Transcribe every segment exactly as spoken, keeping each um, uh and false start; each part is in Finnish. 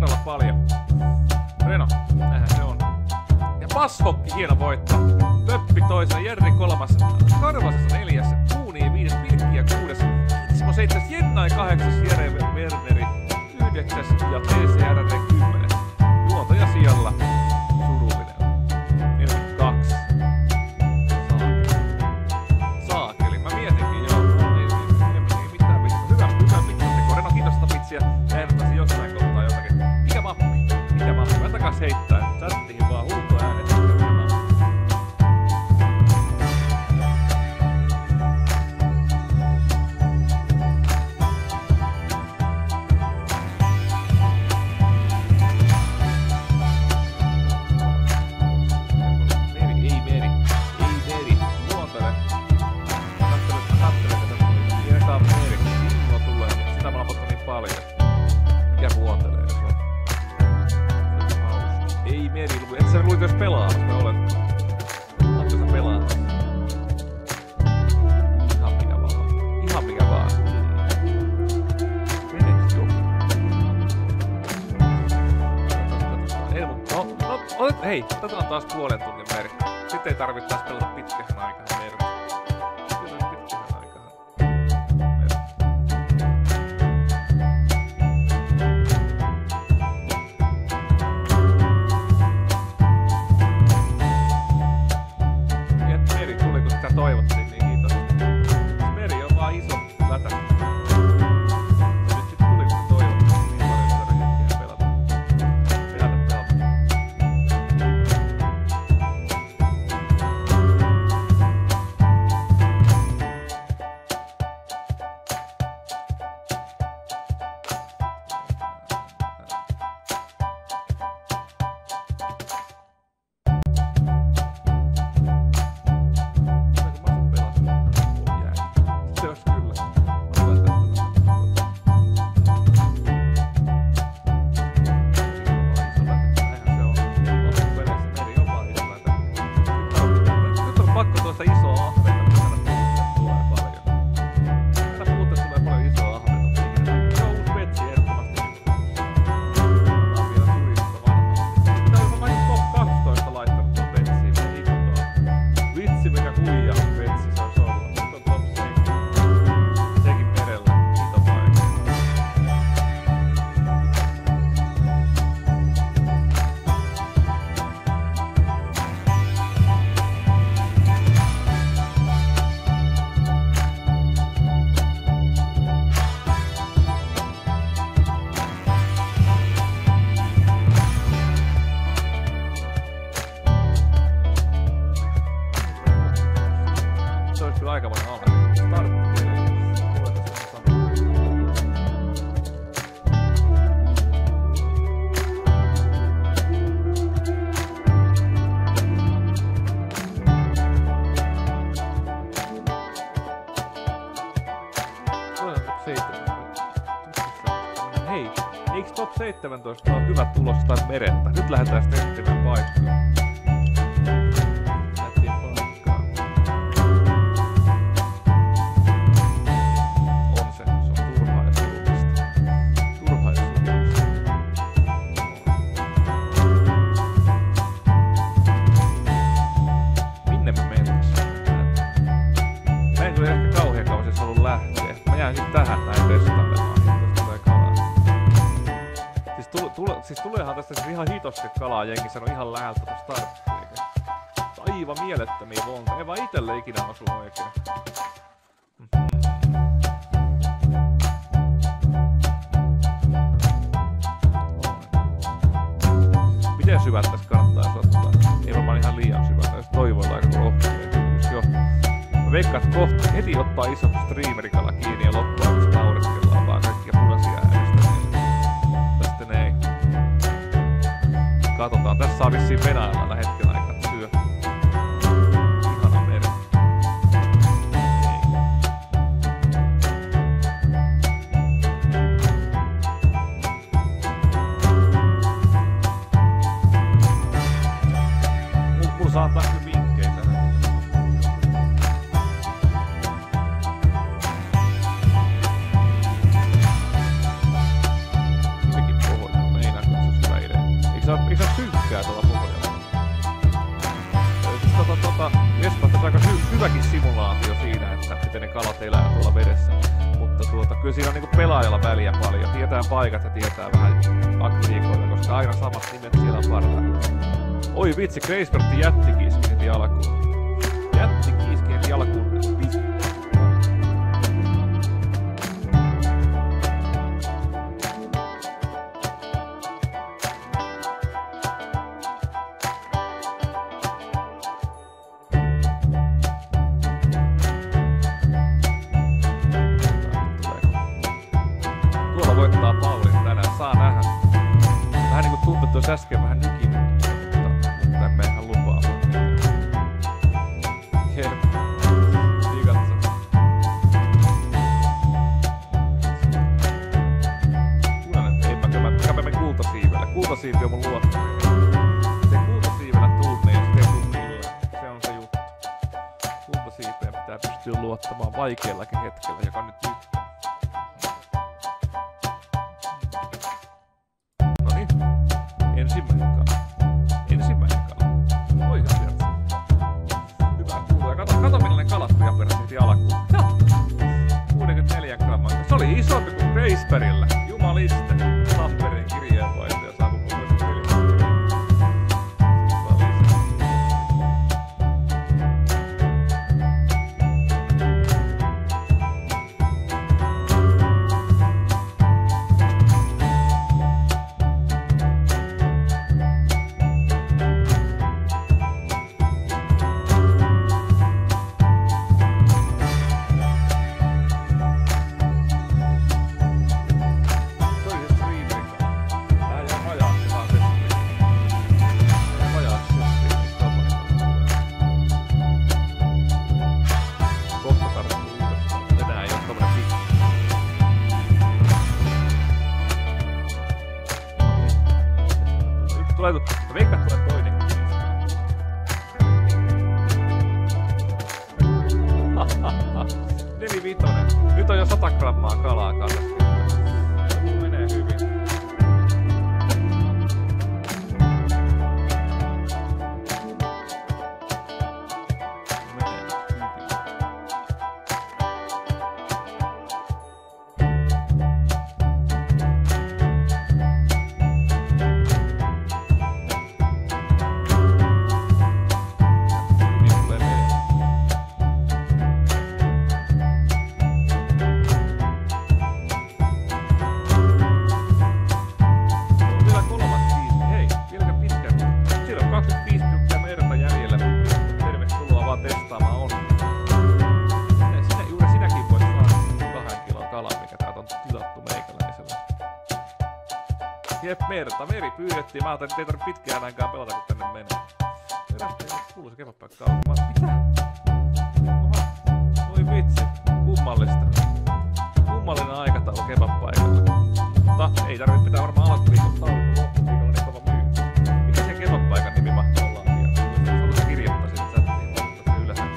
todella paljon. Reno, näinhän se on. Ja Passhokki, hieno voitto. Pöppi toisena, Jerri kolmas, Karvasessa neljäs, Kuuni viides, Pilkki ja kuudes, Kitsimo seitsemäs, Jennai kahdeksas, Jere Werneri yhdeksäs ja T C R D kymmenes. Juontaja sijalla. Surullinen. neljäkymmentäkaksi. Saakeli. Saakeli. Mä mietinkin joo. Ei, ei, ei, ei mitään mitään. Hyvä, hyvä pizzateko. Reno, kiitos sitä pitsiä. Ehdottaisin jossain kohtaa jotakin. Mikä mappi? Mikä mappi? Mä takas heittää. Chattiin vaan huuto äänet. Hei, tätä on taas puolen tunnin merkki. Sitten ei tarvitse taas pelata pitkähän aikaan merkki. Kyllä pitkähän aikaan merkki. Meri tuli, kun sitä toivottiin, niin kiitos. Meri on vaan iso lätä. Nyt sit tuli, kun toivottiin, niin paljon tarvitse pelata. Pelata, pelata. seitsemäntoista on hyvä tulos jostain mereltä. Nyt lähdetään sitten etsimään paikkaa. Lähtiin paikkaa. On se, se on turhaa ja surullista. Turhaa ja surullista. Minne me mentäis? Mä en kyllä ehkä kauhean kauan siis halua lähteä. Mä jään sit tähän näin testailemaan. Siis tuleehan tästä siis ihan hitosti kalaa, jengi sanoo ihan läheltä tuosta starttia. Aivan mielettömiä vonta, ei vaan itelle ikinä osu oikein. Miten syvät tässä kannattaisi ottaa? Ei varmaan ihan liian syvät, jos toivoilla aika kohtuullisesti jo. Mä veikkaan, että kohta heti ottaa iso streamerikala kiinni ja loppuun, kun naureskellaan vaan kaikkia punaisia äänestä. Tästä ei. Katsotaan, tässä saa vissiin venäjällä hetken aikaa työ. Ihana meri. Ei. Mulla saa antaa kyllä vinkkejä tänään. Nimekin pohjoinen, meinaa. kalat elää tuolla vedessä. Mutta tuota, kyllä siinä on niinku pelaajalla väliä paljon. Tietää paikat ja tietää vähän aktiikoita, koska aina samat nimet siellä on parhailla. Oi vitsi, Gracebertti jättikiiski heti alkuun. Jättikiiski heti alkuun. Äsken vähän nykinykin, mutta tämä ihan lupaamaan. Jep. Niin katso. Kuulen, ei mä, mä käpemme kultasiivellä. Kultasiivi on mun luottaminen. Se kultasiivellä tunne ja sitten tunnille. Se on se juttu. Kultasiipeen pitää pystyä luottamaan vaikeallakin hetkellä, joka nyt nyt. Ensimmäinen kala. Ensimmäinen kala. Oi ihan sieltä. Hyvä kuuluu. Kato, kato millainen kalaskuja peräsi heti alkuun. kuusikymmentäneljä grammaa. Se oli isompi kuin Graceberryllä. Jumaliste. Tampereen kirjeenvaihtaja saapui puhuisen peliin. Veikkaan tulee toinen. Nelivitonen. Nyt on jo sata grammaa kalaa kannattaa. Menee hyvin. Jep, merta, meri pyydettiin. Mä ajattelin, että ei tarvitse pitkään ainakaan pelata, kun tänne menee. Perästä kuuluu se kevätpaikka auki. Mitä? Oha, voi vitsi. Kummallista. Kummallinen aikataulu kevätpaikalla. Mutta ei tarvitse pitää varmaan alkuviikon taulun loppuviikolla niin kova myy. Mikä se kevätpaikan nimi mahtaa olla? Ja haluaisin kirjoittaa sinne chattiin, mutta se ylhäällä.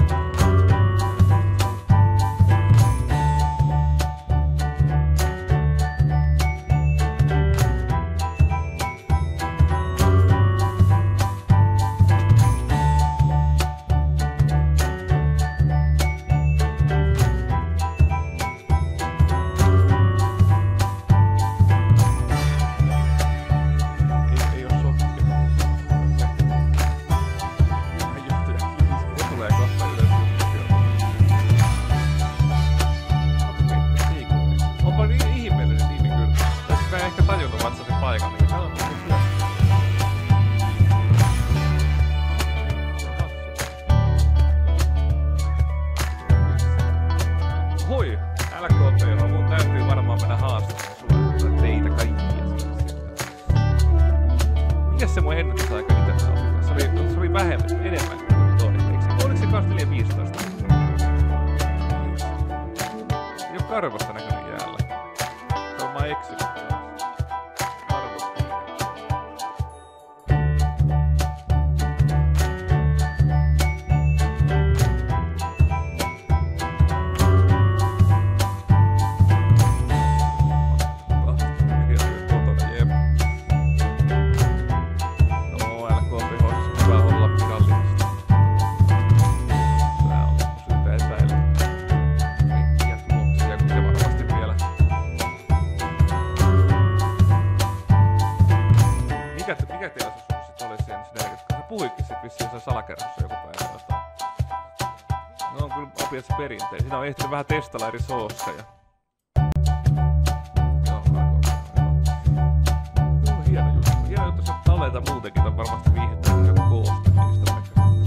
Hui, L K P, mun täytyy varmaan mennä haastamaan sulle teitä kaikkia. Mikäs se mun ennätysaika itse on? Se oli, se oli vähemmän, enemmän kuin toi. Oliko se kanssa neljä viisitoista? Ei oo karvasta näköinen jäällä. Se on mä eksynyt. se salakerhossa joku päivä jotain. No on kyllä opias perintein. Siinä on ehtinyt vähän testailla eri soosseja. Joo, joo, hieno juttu. Hieno juttu, että talleita muutenkin on varmasti viihdyttää joku kooste niistä.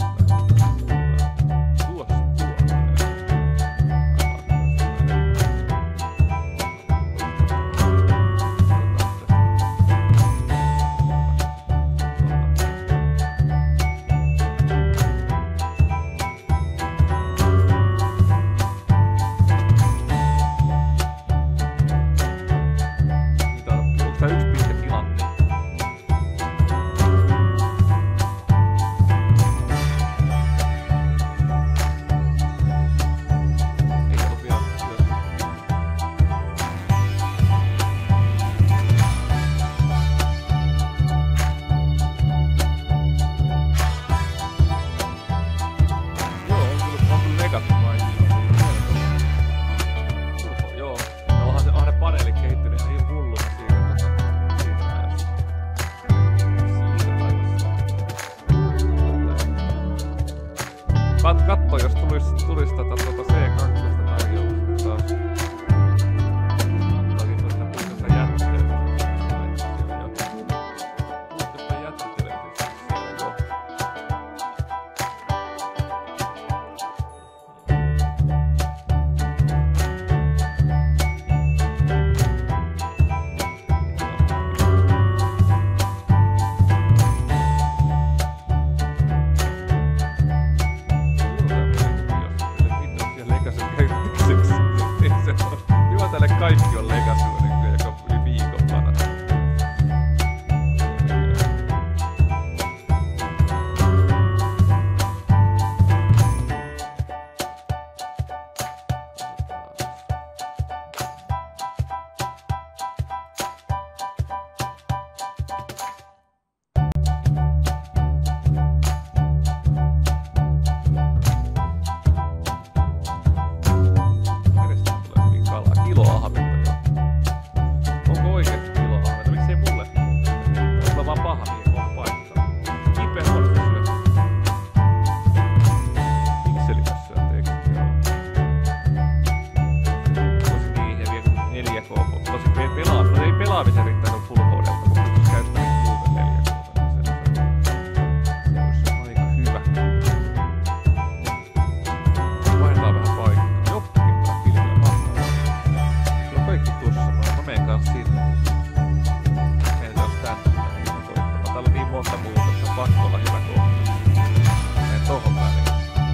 Katso, jos tulis, tulis tota, tota C kaksi tarjolla taas. Toki tuossa puhutaan jätteellä. Puhutaan jätteellä siis siellä jo. Kaikki on legacy, joka on yli viikon vanha. Pelaamisen riittää full H D:ltä, kun pystyisi käyttämään muuta neljä se olisi aika hyvä. Vaihdetaan vähän paikkaa. Joppakin tää filmillä mahtaa. Se on kaikki tuossa. Mä menen kanssa sinne. Menen taas tänne. Täällä on niin monta muuta, että on pakko olla hyvä kohta. Menen tohon väliin.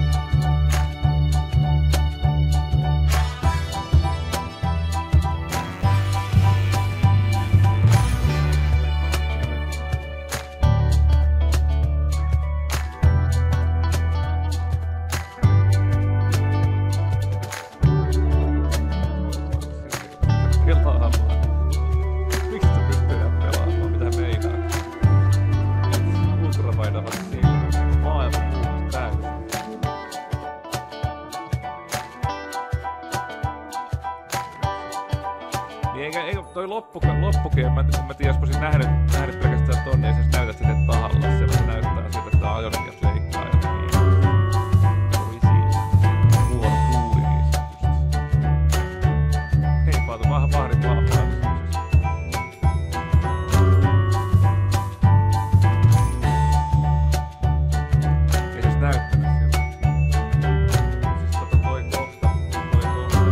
Toi loppukeen, loppukeen, mä en tiedä, jos olisin nähnyt, nähnyt pelkästään tonne, ja sä näytät sitten tahalla, se näyttää siltä, että tää ajoneuvossa leikkaa jotenkin. Oli siinä. Huono tuuli niin sanotusti. Hei, paatu vähän vahdin vaan päällä. Ei se näyttänyt siltä. Siis tota toi kohta, toi kohta.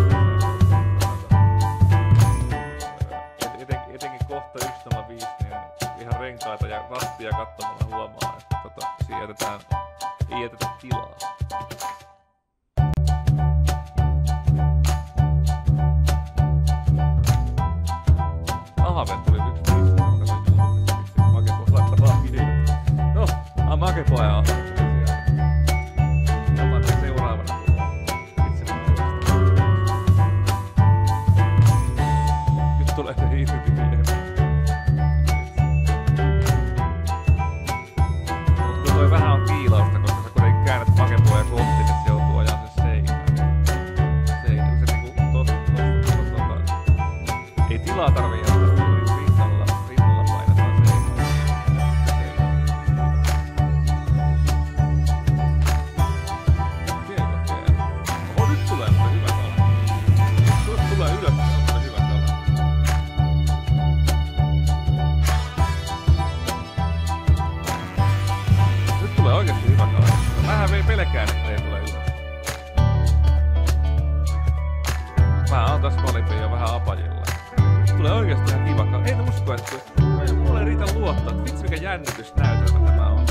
Etenkin kohta yksi nolla viisi, niin ihan renkaita ja rattia katsomalla huomaa, että tota, siihen jätetään, ei jätetä tilaa. Ahaven tuli yksi viisi, joka katsoin YouTubesta, miksi Makepo laittaa vaan videoita. No, a Makepo ja Ahaven tuli siellä. Otan sen seuraavana tuolla. Itse nyt tulee se hirvi mieleen. Mutta toi vähän on kiilausta, koska sä kuitenkin käännät Makepoja kohti, niin se joutuu ajaa sen seinään. Seinään. Se niinku tosta, tosta, tosta, tosta. Ei tilaa tarvii jättää, rinnalla, rinnalla painetaan seinään. Seinään. usko, että mulle ei riitä luottaa, että vitsi mikä jännitysnäytelmä tämä on.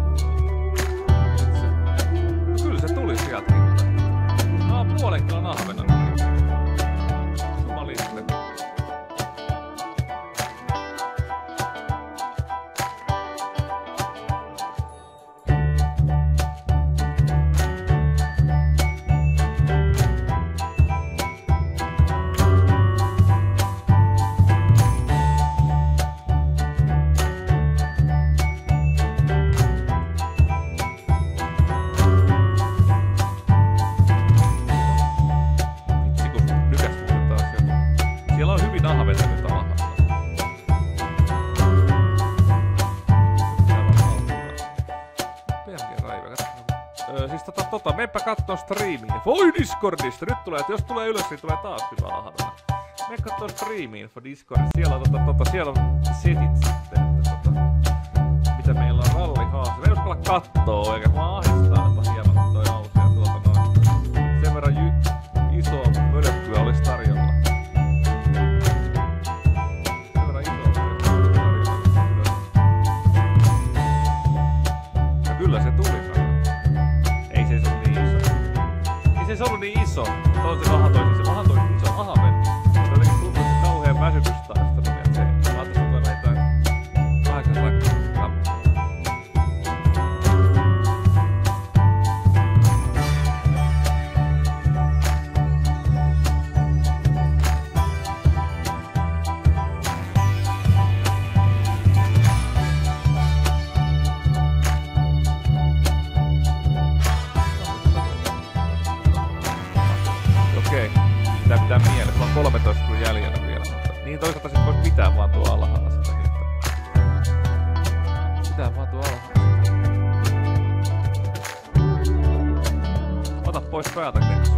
Se, kyllä se tuli sieltä. No puolen kilon ahvena. Jumaliste. Tota, menpä kattoo striimiin. Voi Discordista! Nyt tulee, että jos tulee ylös, niin tulee taas hyvä ahvena. Mene kattoo striimiin for Discordista. Siellä on, tota, tota, siellä on setit sitten. Että, tota, mitä meillä on rallihaassa. Me ei uskalla kattoo, eikä mua ahdistaa jopa hieman toi nousi. Ja tuota noin. Sen verran jy, iso mölökkyä olisi tarjolla. Sen verran iso mölökkyä olisi tarjolla. Ja kyllä se tuli. Ei se ollut niin iso. Ei se ollut niin iso. Toisin se ahatoisin se ahatoisin iso ahaven. Mutta jotenkin tuntuu, että se kauhean väsytystä. Että se laatas tulee meitä kahdeksan rakkaa. Pitää pitää mielessä, mä oon kolmetoista kun jäljellä vielä, mutta niin toisaalta sit vois pitää vaan tuo alhaalla sitä hittaa. Pitää vaan tuo alhaalla sitä. Ota pois päältä Keksu.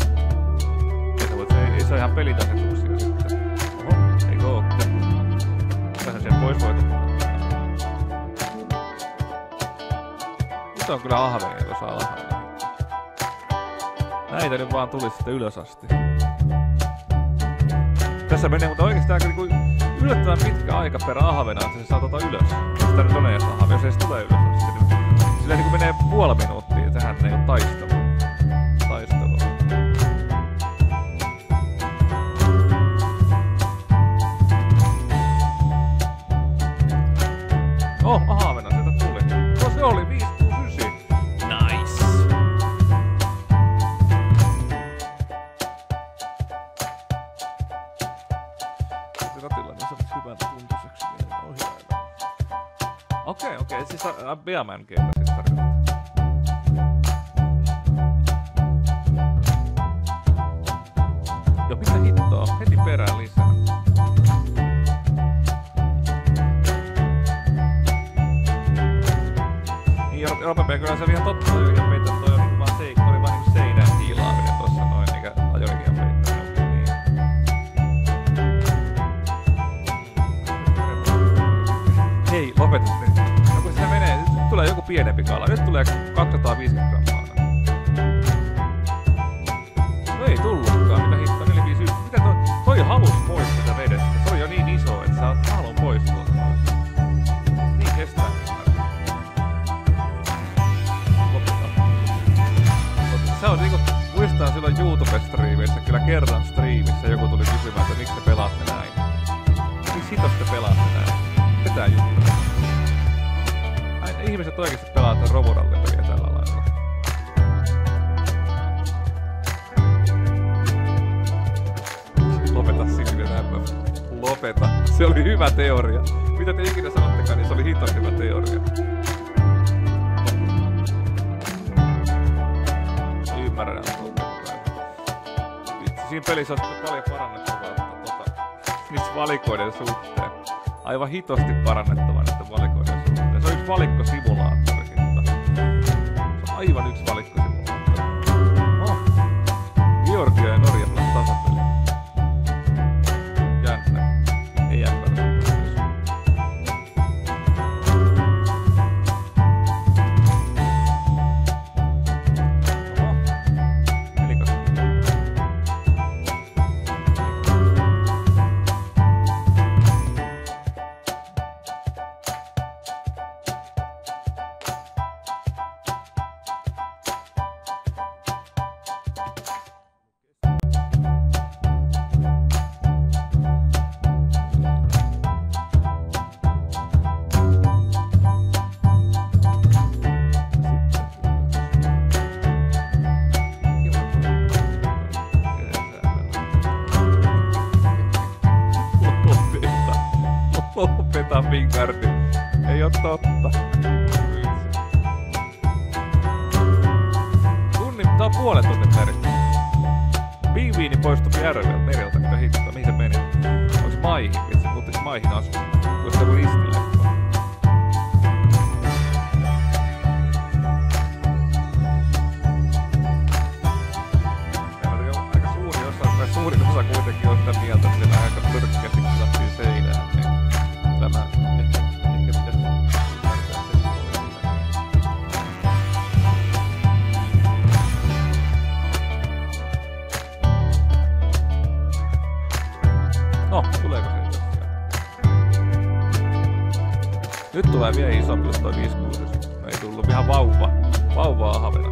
Se ei, ei saa ihan pelitasetuksia sitten. Oho, eikö ootte? Mitähän sen pois voitu? Nyt on kyllä ahvenia tuossa alhaalla. Näitä nyt vaan tulisi sitten ylös asti. Tässä menee mutta oikeastaan aika niinku yllättävän pitkä aika per ahvena, että se saa tota ylös. Sitä nyt on ees ahve, jos ei se tule ylös asti. Niin silleen niinku menee puoli minuuttia, tähän ei oo taistelua. Taistelua. Oh, ahvena, sieltä tuli. No se oli viisi kuusi yhdeksän. Nice. Ratilla, niin se olisi hyvän tuntuiseksi vielä ohjailla. Okei, okay, okei, okay. Siis uh, BeamNGtä siis tarkoittaa. Joo, mitä hittoa? Heti perään lisää. Niin, Ropepe, kyllä se oli ihan totta, toi oikein peitä, toi on niinku vaan seikka, oli vaan niinku seinään hiilaaminen tossa noin, eikä ajoikin ihan peitä. Hei, lopeta nyt. No kun se menee, nyt tulee joku pienempi kala. Nyt tulee kaksisataaviisikymmentä grammaa. No ei tullutkaan, mitä hittoa, neljä viisi yksi. Mitä toi, toi halus pois tätä vedestä? Se on jo niin iso, että sä halun pois tuolta. Niin kestää. Lopeta. Se on niinku, muistaa silloin YouTube-striimissä, kyllä kerran striimissä joku tuli kysymään, että miksi te pelaatte näin. Miksi hitos te pelaatte näin? Mitä juttua? Ai, ihmiset oikeesti pelaa tämän roborallipeliä tällä lailla. Lopeta Sigrid M F. Lopeta. Se oli hyvä teoria. Mitä te ikinä sanottekaan, niin se oli hiton hyvä teoria. Ymmärrän. Siinä pelissä olisi paljon parannettavaa tota, niissä valikoiden suhteen. Aivan hitosti parannettava näiden valikoiden suhteen. Se on yksi valikkosimulaattori. Se on aivan yksi valikkosimulaattori. Oh. Georgia ja Norja pelaa tasapeli. Jännä. Ei jännä. Oho. Elikas. Lopeta Mingardi. Ei oo totta. Tunnin, tää on puolen tunnin meri. Pingviini poistui järveltä mereltä, mitä hittoa, mihin se meni? Onks maihin? Vitsi, muuttis maihin asumaan. Tuossa joku ristille. Aika suuri osa, tai suurin osa kuitenkin on sitä mieltä, että siellä aika törkkästi lähtiin seinään. Niin tämä ehkä, ehkä pitäisi ymmärtää sen. No, tuleeko se jossain? Nyt tulee vielä isompi, jos toi viisi kuusi. Ei tullut ihan vauva. Vauvaa ahvena.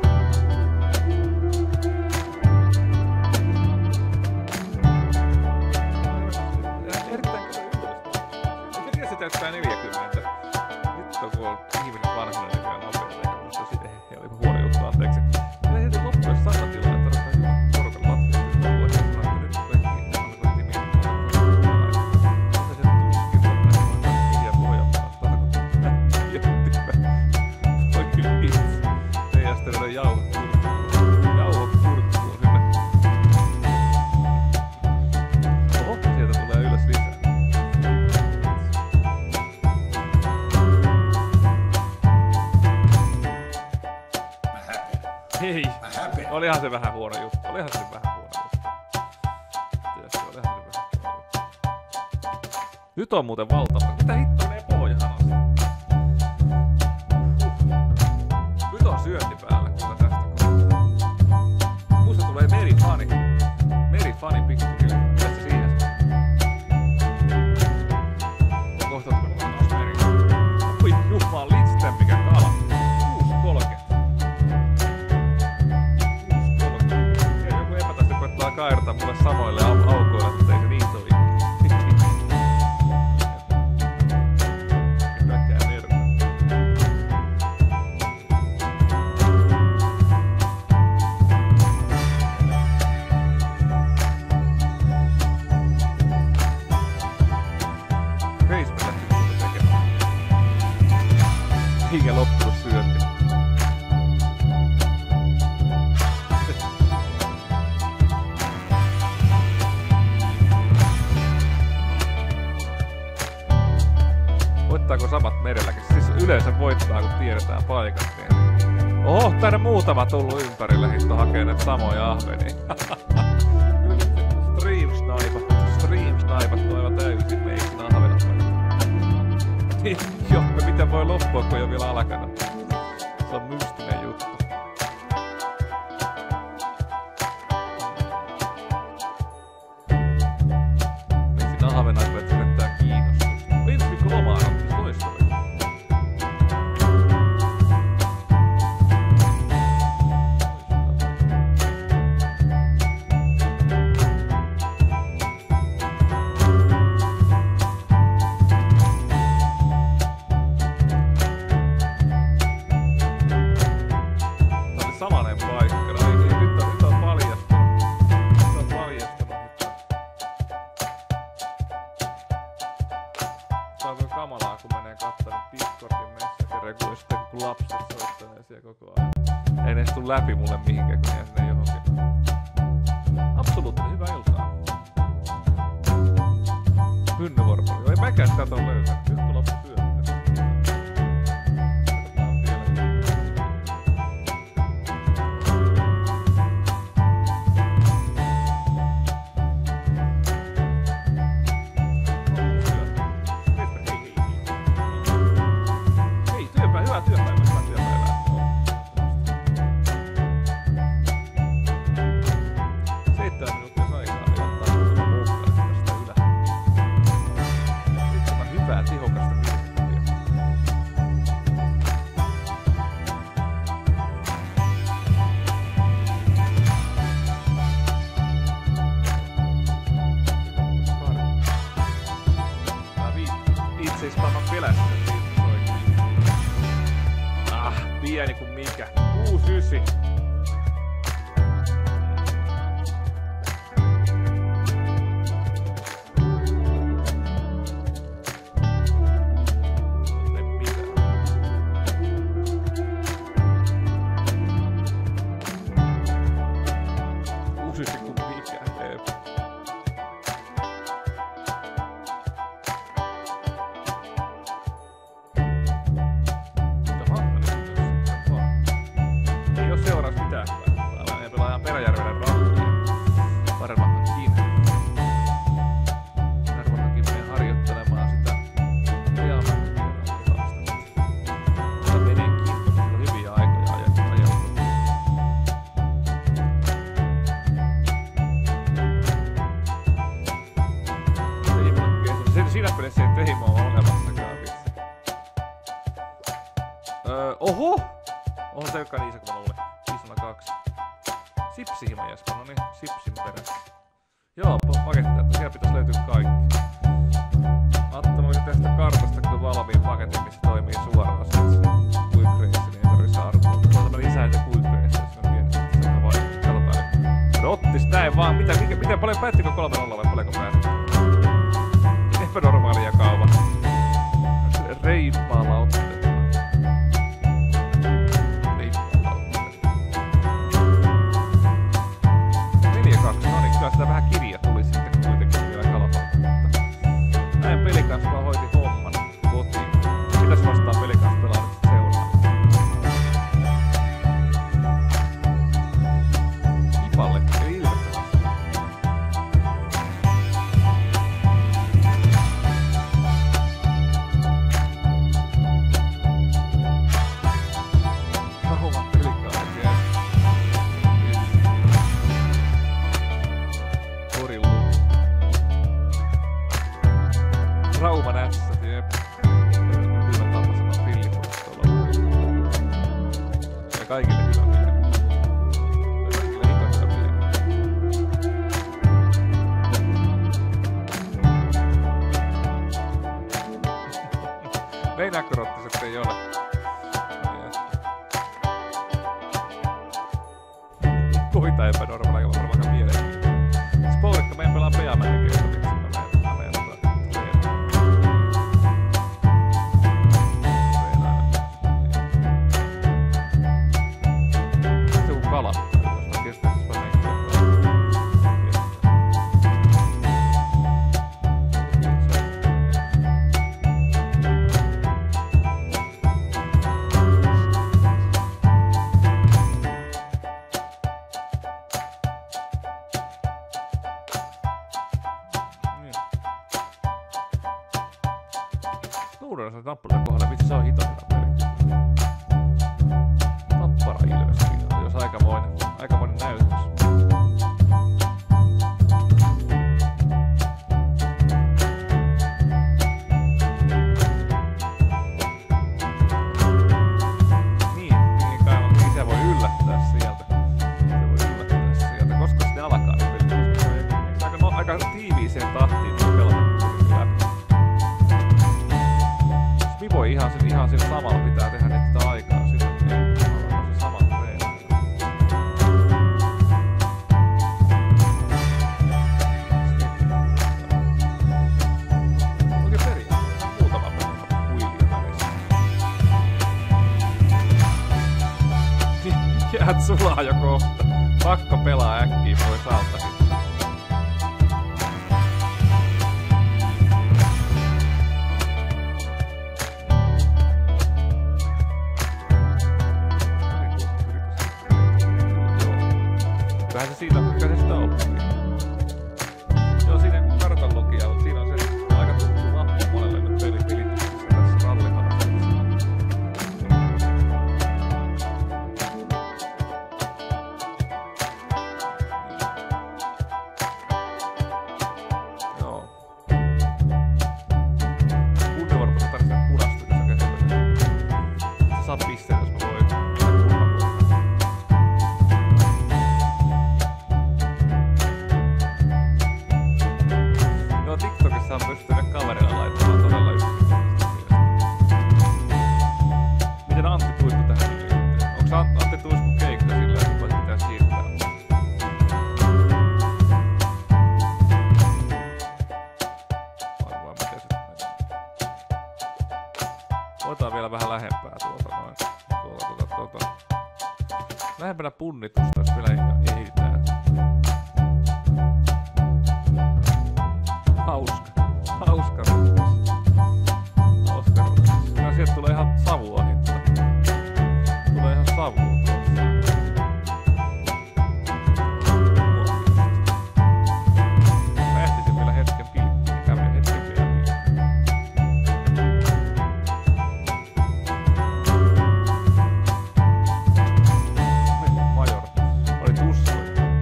Erittäin kyllä yllästä. Ehkä tiesi täyttää neljäkymmentä. Nyt on kun on ihminen vanhana nykyään nopeasti. Eikä musta siitä ei ole huono juttu, anteeksi. Ja silti loppujen sanatila, että tarvitsee hyvän porukan latviasta. Loppujen sanatila, että nyt tulee kiinni. Alkoitti miettiä. Mitä se tuskin on näin. Hiljaa pohjanmaasta. Jättimä. Oikein vitsi. Ei jästä näitä jauhot kurkkuun. Jauhot kurkkuun sinne. Oho, sieltä tulee ylös lisää. Hei, olihan se vähän huono juttu. Olihan se vähän huono juttu. Tiedätkö, olihan se vähän huono juttu. Nyt on muuten valtava. Mitä hittoa menee pohjahan asti? Nyt on syönti päällä, kuinka tästä kohtaa. Musta tulee merifani. Merifani pikkuhiljaa. Mitä se siihen saa? Kohta tulee taas meri. Oi jumal, litsten mikä kala. kuusi kolmekymmentä. Joku epätästi koettaa kairata mulle samoille au aukoille, mutta ei se niin toimi. Kaikkea nervää. Reismä lähti muuta tekemään. Eikä loppunut syönti. Voittaako samat merelläkin? Siis yleensä voittaa, kun tiedetään paikat. Niin. Oho, tänne muutama tullut ympärille hitto hakee näitä samoja ahvenia. Stream snipat, stream snipat toivat täysin meikin ahvenat. Joo, miten voi loppua, kun ei ole vielä alkanut. Se on mystinen juttu. Meikin ahvenat, että se näyttää kiinnostusta. Ensi viikko lomaa on loistavaa. Samanen paikka. Ei, ei, nyt on, nyt on paljastunut. Nyt on paljastunut. Se on kyllä kamalaa, kun menee kattanut Discordin Messengerin, sitten kun lapset soittanee siellä koko ajan. Ei ne tuu läpi mulle mihinkään, kun jää sinne johonkin. Absoluuttinen hyvää iltaa. Hynnyvorpari. Ei mäkään täältä on löytänyt. Nyt kun loppu syöttää. Pieni kuin mikä. kuusi yhdeksän. Heimo on olemassakaan vitsi. Öö, oho! Oho se joka niin iso kun mä luulin. viisi nolla kaksi. Sipsihimo Jesper, no niin, sipsin perässä. Joo, pakettia, että siellä pitäis löytyä kaikki. Ajattelin, että tästä kartasta kyllä valmiin paketin, missä toimii suoraan se Quick Race, niin ei tarvitse arvoa. Tuolta mä lisään se Quick Race, jos mä mietin, että se on vai. Katsotaan nyt. Rottis näin vaan, mitä, mikä, miten paljon päättikö kolme nolla vai paljonko päätti? Epänormaalia kauan. Reippaalla otteella. Reippaalla otteella. neljä kaksi, no niin, kyllä sitä vähän kirja tuli sitten kuitenkin vielä kalpalta. Näin pelikans vaan hoiti homman kotiin. Mitäs vastaan pelikans pelaa nyt seuraava? Ipalle, ei ilmestä vastaan. Rauman pelikans oikein. Korillu. Rauman ässät, jep. Hyvä tapa sanoa pillipuistolla. Ja kaikille hyvä pieni. Ja kaikille hitoista pieni. Leinäkorottiset ei ole. Koita epänormaalia, varmaan aika mielenkiintoista. Spoilikka, meidän pelaa BeamNG. Uudella se tappara kohdalla, vitsi se on hitaita peli. Tappara ilves, jos aikamoinen, aikamoinen näytös. Niin, niin kai, niin se voi yllättää sieltä. Se voi yllättää sieltä, koska sitten alkaa ne pelit. Eikö aika, no, aika tiiviiseen tahtiin pelata läpi? Voi ihan, ihan sillä samalla pitää tehdä nyt sitä aikaa, silloin ei ole se sama treeni. Oikein periaatteessa muutama pelata huilia välissä. Jäät sulaa jo kohta. Pakko pelaa äkkiä pois altakin. Vähän se siitä, mikä se sitä oppii. Joo, siinä kartan lukija, mutta siinä on se aika tuttu mappu monelle nyt peli pelityksessä tässä rallikanassa. Joo. Kunnevarmasti tarvitsee punasta, jos on käsitellä. Sä saat pisteen, jos mä voin. TikTokissa on pystynyt kaverilla laittamaan todella yksinkertaisesti. Miten Antti tuisku tähän liittyy? Onks Antti tuisku keikka sillä, että voit pitää siirtää? Vai vai miten se menee? Otetaan vielä vähän lähempää tuolta noin. Tuolta, tuolta, tuolta. Lähempänä punnitusta, jos vielä ehditään. Hauska. Hauska ruttis. Hauska ruttis. Ja sieltä tulee ihan savua hitto. Tulee ihan savua tuossa. Mä ehtisin vielä hetken pilkkiin. Kävin hetken vielä pilkkiin. Major. Oli tussu.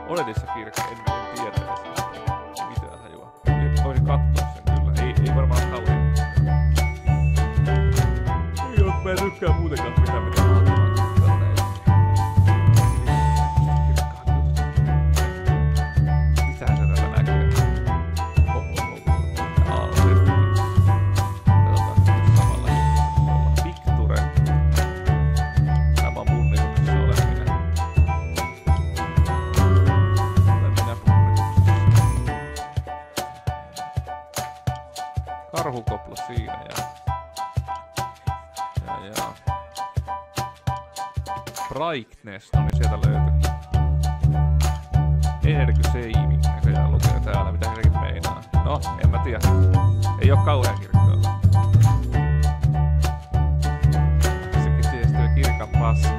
Oletissa kirkka, en, en tiedä. Ei mitään hajua. Voisin katsoa sen kyllä. Ei, ei varmaan kauhean. Ei oo, mä en tykkää muutenkaan mitään mitä mahtavaa kirkkaa näin. Kirkkaat jutut. Mitähän se tätä näkee? Hoppo, hoppo. Aa, se. Katsotaan nyt samalla juttuilla. Picture. Tämä punnituksessa oleminen. Oleminen punnituksessa. Karhukopla siinä ja... Ja ja... Brightness, no niin sieltä löytyy. Energy saving näköjään lukee täällä, mitä sekin meinaa. No, en mä tiedä. Ei oo kauhean kirkkaa. Sekin tietysti kirkan paska.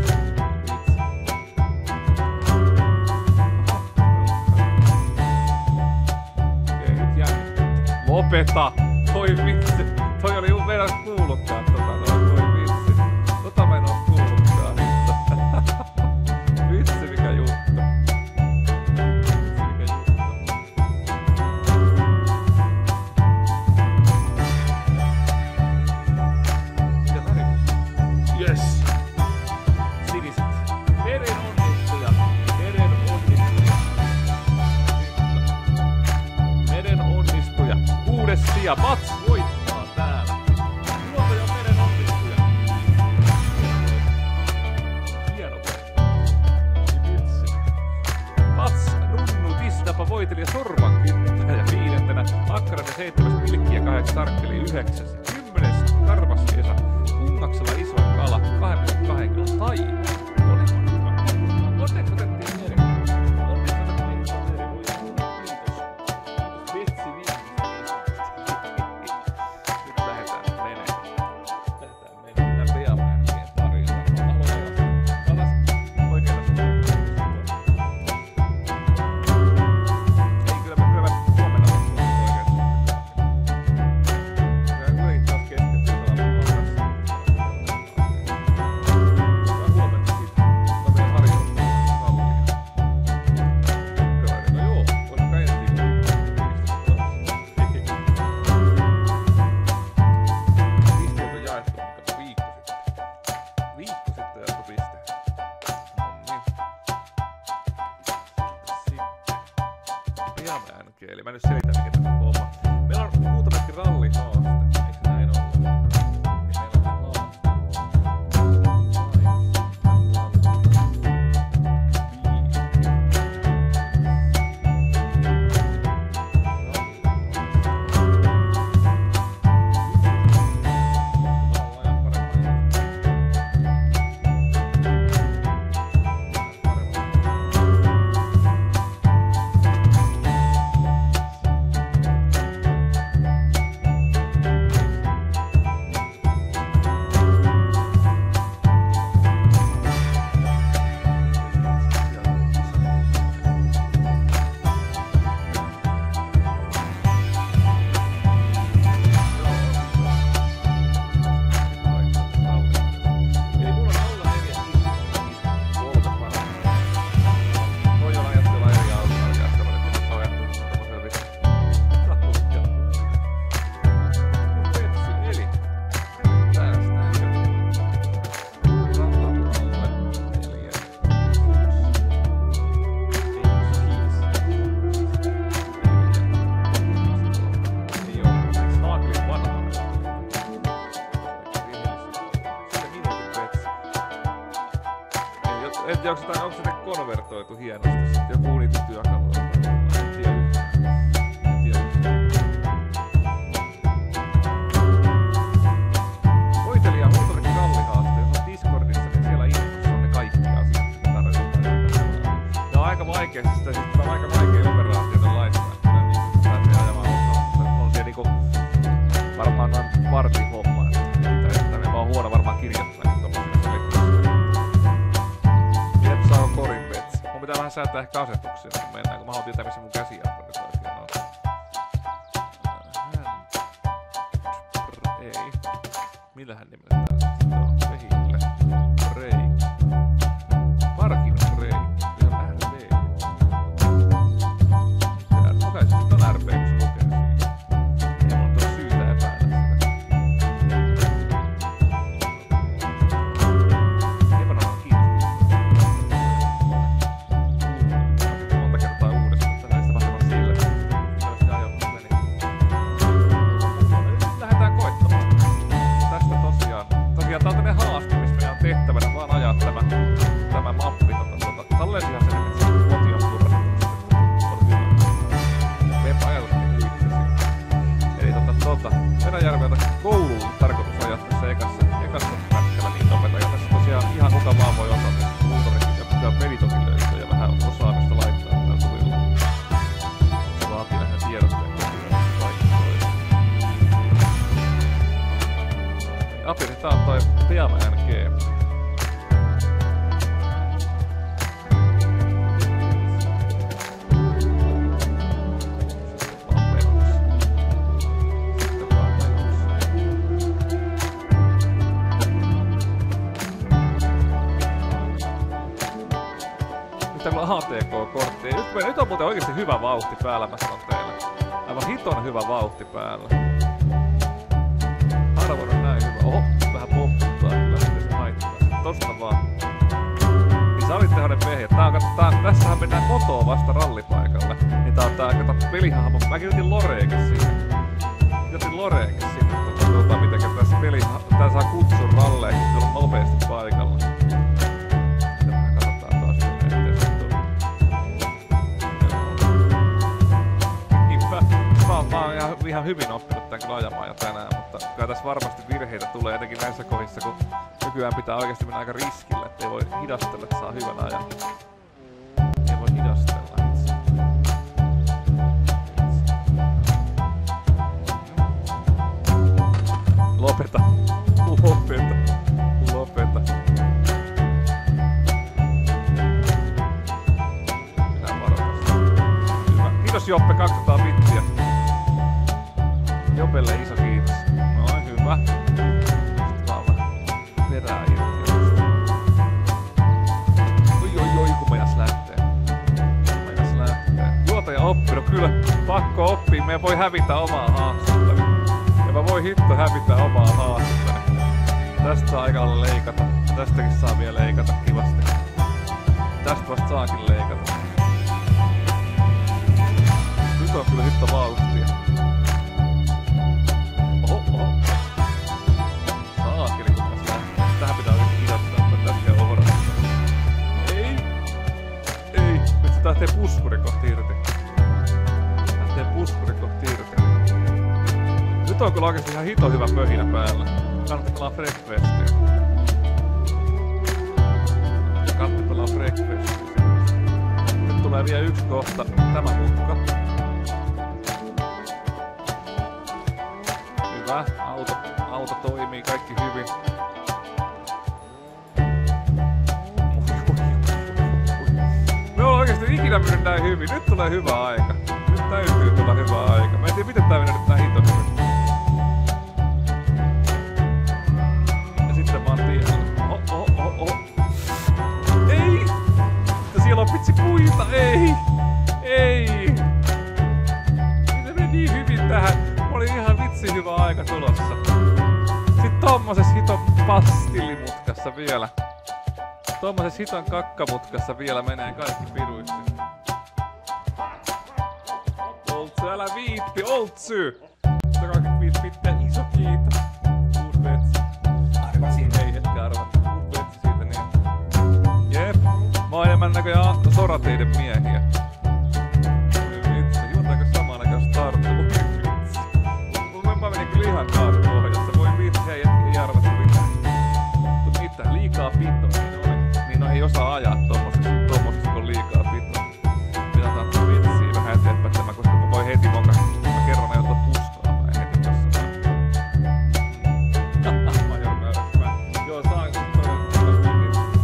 Okei, nyt jännittää. Lopeta! Toi vitsi! Toi oli juu meidän kuullutkaan tota noin, toi vitsi. Tota mä en oo kuullutkaan. Vitsi mikä juttu. Vitsi mikä juttu. Mitä väri? Yes! Siniset. Meren onnistuja. Meren onnistuja. Meren onnistuja. Kuudes sija. Mats voittaa täällä. Luonto ja meren onnistuja. Hieno. Vitsi. Mats Nunnu Tistapa voitelija sorvan kyttäjä ja viidentenä. Akkarainen seitsemäs pilkki ja kahdeksan tarkkeli yhdeksäs. Kymmenes karvas Esa. Kungaksella isoin kala. Kahden pilkku kahden kilon taima. Onneksi otettiin meri. Onneksi otettiin meri. Kiitos. Vitsi vitsi. Nyt lähdetään menee. Lähdetään menee. Mennään BeamNG:n pariin. Mä haluan ajaa. Alas. Oikein tässä. Ei kyllä mä kyllä mä huomenna vastaan oikein. Kyllä yritin taas keskittyä pelaamaan kanssa. Mä huomenna siitä. Mä menen harjoittamaan sallia. Tukkarainen. No joo, voisi kai ensin tiivistää taas. Pisteet on jaettu kato viikko sitten. Viikko sitten jaettu pisteet. Noniin. Sitten. BeamNG, eli mä nyt selitän mikä tämä homma. Meillä on muutamatkin rallihaaste. Eikö se näin ollut? Niin meillä on haaste. En tiedä, onko se, onko se konvertoitu hienosti sitten joku niitä työkaluja. En tiedä yhtään. En tiedä yhtään. Voitelija on muutakin rallihaaste. Jos on Discordissa, niin siellä infossa on ne kaikki asiat, mitä tarjotaan. Ne on aika vaikeasti sitä, siis on aika vaikea operaatioita laittaa. Kyllä niin pääsee ajamaan osaa. On siellä niinku varmaan noin vartin homma. Että mä oon huono varmaan kirjoittaa tommosia selektiivisiä. Jep, saa korin petsi. Mun pitää vähän säätää ehkä asetuksia, kun mennään, kun mä haluan tietää, missä mun käsijarru nyt oikein on. Ei. Millähän nimellä täällä sitten on? Vehille. Break. Parkin break. Ihan R V. Ei, nyt, nyt on muuten oikeesti hyvä vauhti päällä, mä sanon teille. Aivan hiton hyvä vauhti päällä. Harvoin on näin hyvä. Oho, vähän pomputtaa kyllä, miten se haittaa. Tosta vaan. Niin sä olit tehoinen vehjä. Tää on, tää on, tässähän mennään kotoa vasta rallipaikalle. Niin tää on tää, kato, pelihahmo. Mä kirjoitin Loreekin siihen. Kirjoitin Loreekin sinne. Tuota, mitenkä tässä pelihahmo. Tää saa kutsun ralleen, kun tulla nopeesti paikalla. Katsotaan taas mennä eteen. Mä oon, mä oon ihan, ihan hyvin oppinut tän kyllä ajamaan jo tänään, mutta kyllä tässä varmasti virheitä tulee etenkin näissä kohdissa, kun nykyään pitää oikeesti mennä aika riskillä, ettei voi hidastella, että saa hyvän ajan. Ei voi hidastella. Lopeta. Lopeta. Lopeta. Minä varoitan. Hyvä. Kiitos Joppe, kaksisataa bittiä. Jopelle iso kiitos. Noin, hyvä. Sitten vaan vähän perää irti. Oi oi oi, kun meinas lähtee. Meinas lähtee. Juotaja oppinut, kyllä pakko oppii. Me voi hävitä omaa haastetta. Ja mä voi hitto hävitä omaa haastetta. Tästä saa aika olla leikata. Tästäkin saa vielä leikata kivasti. Tästä vasta saakin leikata. Nyt on kyllä hitto vauhtia. Oho, oho. Saakeli kun tässä lähtee. Tähän pitää oikeesti hidastaa, että tässä käy ohrasta. Ei. Ei. Nyt se lähtee puskuri kohti irti. Lähtee puskuri kohti irti. Nyt on kyllä oikeesti ihan hito hyvä pöhinä päällä. Kannattaa pelaa Freakfestia. Kannattaa pelaa Freakfestia. Nyt tulee vielä yksi kohta. Tämä mutka. Hyvä. Auto, auto toimii kaikki hyvin. Me ollaan oikeesti ikinä mennyt näin hyvin. Nyt tulee hyvä aika. Nyt täytyy tulla hyvä aika. Mä en tiedä miten tää menee nyt näin hiton hyvin. Ja sitten mä oon tiellä. Oho, oho, oho, oho. Ei! Siellä on pitsi puita. Ei! Ei! Se meni niin hyvin tähän. Oli ihan vitsi hyvä aika tulossa. Sitten tommoses hiton pastillimutkassa vielä. Tommoses hiton kakkamutkassa vielä menee kaikki piruisti. Oltsy, älä viippi, Oltsy! sata kaksikymmentäviisi pitää iso kiitos. Uus vetsi. Arvasin. Ei hetkä arvata. Uus vetsi siitä niin. Jep. Mä oon enemmän näköjään sorateiden miehiä. Vitsi, juotaanko samannäköistä tarttua? Mä menin kyllä ihan kaasupohjassa. Voi vitsi, ei, ei arvata mitään. Mut mitä? Liikaa pitoa. Niin, oli. Niin no ei osaa ajaa tommosessa, tommosessa kun on liikaa pitoa. Pitää ottaa vitsiä vähän eteenpäin tämä, koska mä voin heti moka. Mä kerron näin ottaa puskaa. Mä en heti tossa vaan. Mä joudun määrät. Mä... Joo, saanko todella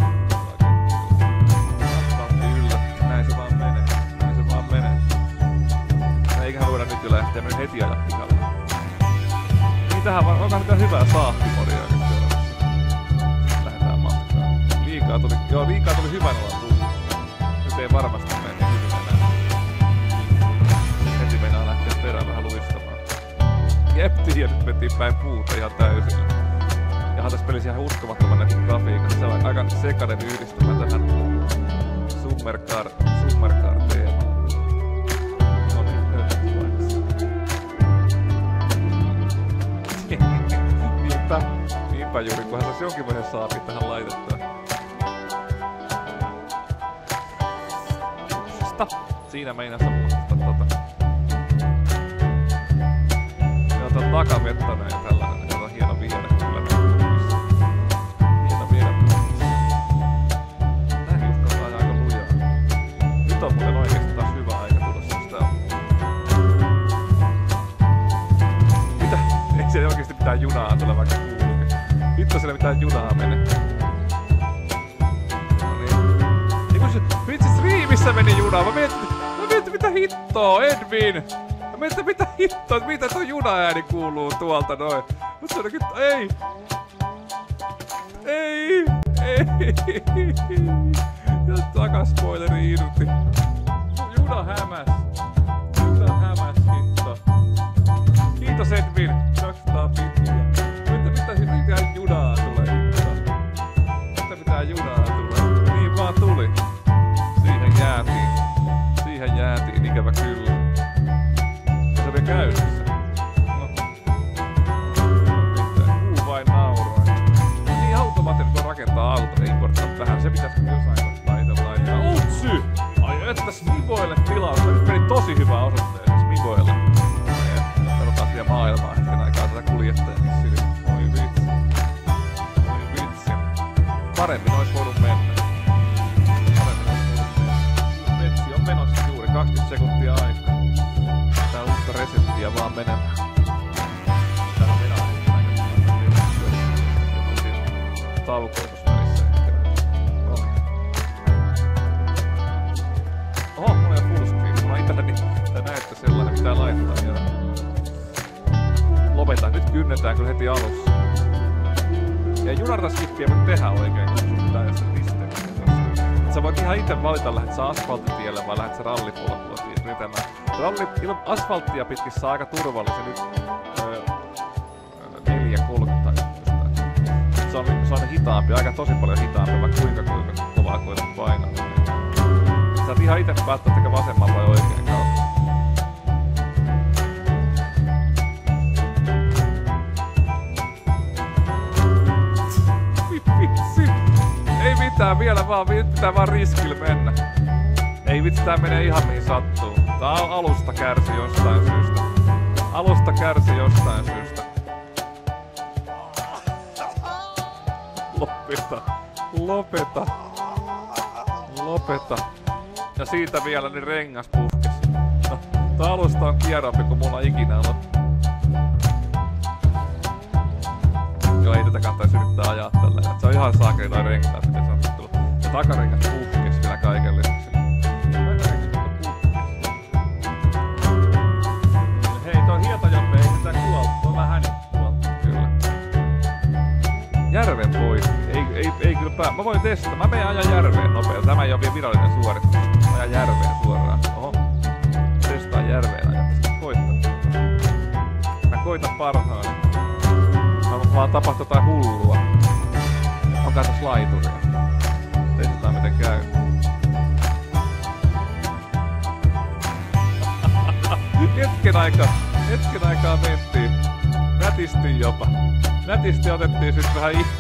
yllätys. Näin se vaan menee. Näin se vaan menee. Eiköhän voida nyt jo lähteä. Mä heti ajaa pikalle. Niin tähän vaan, onkohan mitään hyvää saahtimoria nyt seuraavassa. Lähdetään matkaan. Liikaa tuli, joo liikaa tuli hyvän olla tullut. Nyt ei varmasti mene niin hyvin enää. Heti meinaa lähteä perään vähän luistamaan. Jepti, ja nyt mentiin päin puuta ihan täysillä. Jahan tässä pelissä ihan uskomattoman näistä grafiikasta. Se on aika sekainen yhdistelmä tähän Summercar, Summercar teemaan. Niinpä, niinpä juuri, kunhan saisi jonkinmoisen saapin tähän laitettua. Upsista. Siinä meinas mutta tota. Se on tuon takavettainen ja tällainen, joka on hieno viedä kyllä. Hieno viedä puolissa. Tääkin uskaltaa ajaa aika lujaa. Nyt on muuten oikeesti taas hyvä aika tulossa sitä on. Mitä? Ei siellä oikeesti mitään junaa tule vaikka kuuluukin. Vittu siellä mitään junaa mene. No niin. Ei kun se... Vitsi striimissä meni junaa. Mä mietin... Mä mietin mitä hittoa, Edvin! Mä mietin mitä hittoa, mitä tuo junaääni kuuluu tuolta noin. Mut se on kyllä... Ei! Ei! Ei! Ja takaspoileri irti. ikävä kyllä. Se on vielä käynnissä. No. Mitään. Kuu vain nauroin. Niin automaattisesti on rakentaa auto, ei importtaa tähän. Se pitäisi jossain kohtaa itse laittaa. Utsy! Ai että Smivoille tilausta. Nyt meni tosi hyvä osoitteeseen Smivoille. Katsotaan vielä maailmaa hetken aikaa tätä kuljettajan syli. Oi vitsi. Oi vitsi. Paremmin ois voinut mennä. Paremmin ois voinut mennä. Metsi on menossa juuri kaksikymmentä sekuntia aikaa. Tää uutta reseptiä vaan menemään. Täällä on vielä aika taukoitus välissä ehkä. Oho, mulla ei oo fullscreen. Mulla on itälläni tää näyttö sellainen, pitää laittaa vielä. Lopetaan. Nyt kynnetään kyllä heti alussa. Ja junartaskippiä voi tehdä oikein, kun sun pitää jossain risteyksessä. Sä voit ihan ite valita, lähdet sä asfalttitielle vai lähdet sä rallipolkulla ritemään. Ralli ilman asfalttia pitkissä on aika turvallisen nyt öö, neljä kolmekymmentä se on, se on hitaampi, aika tosi paljon hitaampi, vaikka kuinka kuinka kovaa koetat painaa. Sä oot ihan ite päättää, tekä vasemman vai oikein kautta. Vitsi! Ei mitään, vielä vaan, pitää vaan riskillä mennä. Ei vitsi, tää menee ihan mihin sattuu. Tää alusta kärsi jostain syystä. Alusta kärsi jostain syystä. Lopeta. Lopeta. Lopeta. Ja siitä vielä niin rengas puhkes. No, tää alusta on kierrompi kuin mulla ikinä ollut. Joo, ei tätä kannattaisi yrittää ajaa tällä. Se on ihan saakeli noin renkaat, miten se on tullut. Ja takarengas puhkes vielä kaiken lisäksi. Hei, toi hietajoppe ei sitä kuoltu. Toi vähän kuoltu, kyllä. Järven pois. Ei, ei, ei kyllä pää. Mä voin testata. Mä menen ajan järveen nopeasti. Tämä ei oo vielä virallinen suoritus. Ajan järveen suoraan. Oho. Testaa järveen ajamista. Koittaa. Mä koitan parhaani. Mä vaan tapahtuu jotain hullua. Onkaan tässä laituria. Testataan miten käy. Hetken aikaa, hetken aikaa mentiin. Nätisti jopa. Nätisti otettiin sit vähän i...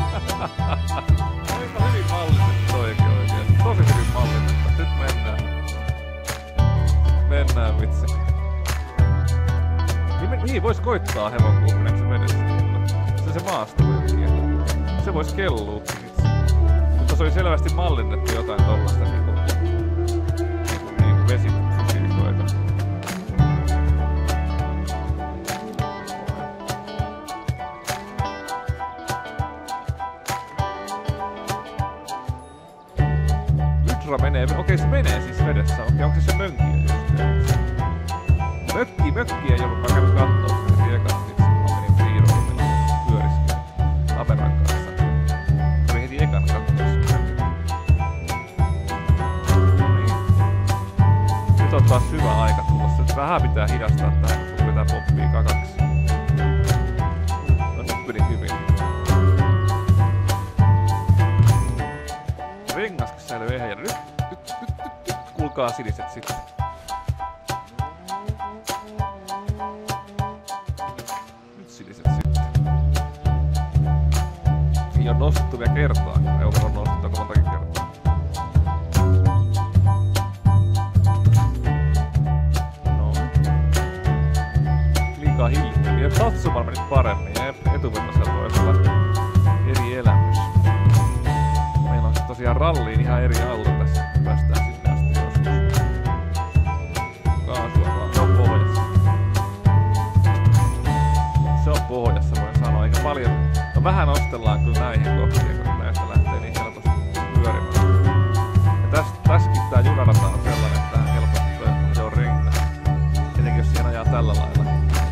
Aika hyvin mallinnettu toikin oikein. Tosi hyvin mallinnettu. Nyt mennään. Mennään vitsi. Mihin vois koittaa hevonkuumin, et se menisi? Se se maastovyökiä. Se vois kelluu itse. Mutta se oli selvästi mallinnettu jotain tollasta niinku... Niinku, niinku vesifysiikoita. Hydra menee... Okei, se menee siis vedessä. Okei, onko se se mönkiä just? Mökki, mökki ei ollut. Mä käyn kattoo sen heti ekan itse. Mä menin freerollilla pyöriskeen Aperan kanssa. Mä heti ekan kattoo sen. No niin. Nyt on taas hyvä aika tulossa. Nyt vähän pitää hidastaa tähän, kun sun pitää poppii kakaksi. No nyt meni hyvin. Rengaskin säilyy ehjänä. Nyt, nyt, nyt, nyt, nyt, kuulkaa siniset sitten. Nyt siniset sitten. Ei oo nostettu vielä kertaa. Ei oo nostettu aika montakin kertaa. No. Liikaa hillittelyä. Satsumalla menit paremmin. Etuvennosella voisi olla eri elämys. Meillä on tosiaan ralliin ihan eri auto tässä. Päästään sinne asti joskus. Kaasua vaan. Se on pohjassa. Se on pohjassa, voin sanoa. Aika paljon. No vähän ostellaan kyllä näihin kohtiin, kun näistä lähtee niin helposti pyörimään. Ja täs, täskin tää junarata on sellainen, että tähän helposti toi, se on rengas. Etenkin jos siihen ajaa tällä lailla.